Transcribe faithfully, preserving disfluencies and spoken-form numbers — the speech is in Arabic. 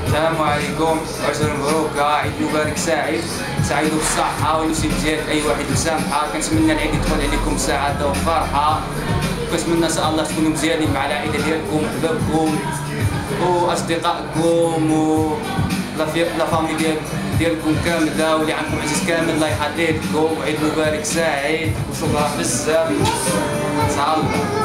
السلام عليكم، عشرة مبروك، عيد مبارك سعيد، سعيد بالصحة ونمشي مزيان أي واحد مسامحة. كنتمنى العيد يدخل عليكم سعادة وفرحة، كنتمنى إن شاء الله تكونوا مزيانين مع العائلة ديالكم، أحبابكم وأصدقائكم و لا فامي ديال ديالكم كاملة، واللي عندكم عزيز كامل الله يحييكم. عيد مبارك سعيد وشكرا بزاف. صالح.